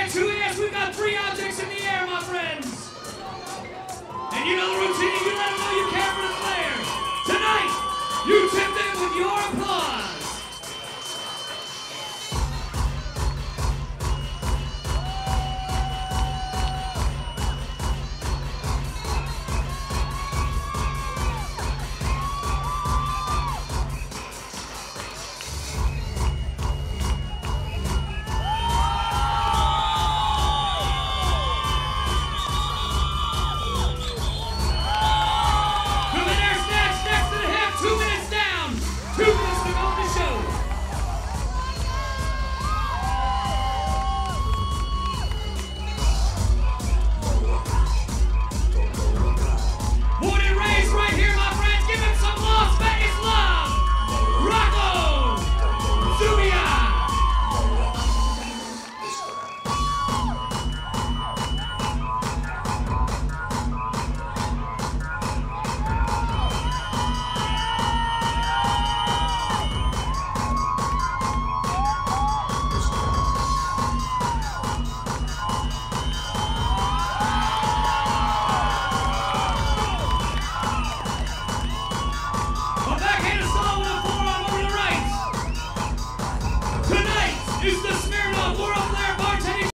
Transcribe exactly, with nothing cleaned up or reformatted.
right, two yes, we've got three objects in the air, my friends. And you know the routine, you let them know you care for the players. Tonight, you tip them with your applause.